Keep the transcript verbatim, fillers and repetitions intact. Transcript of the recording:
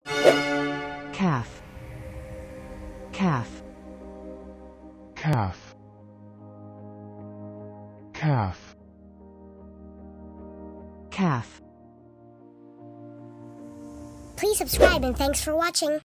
calf, calf, calf, calf, calf. Please subscribe and thanks for watching.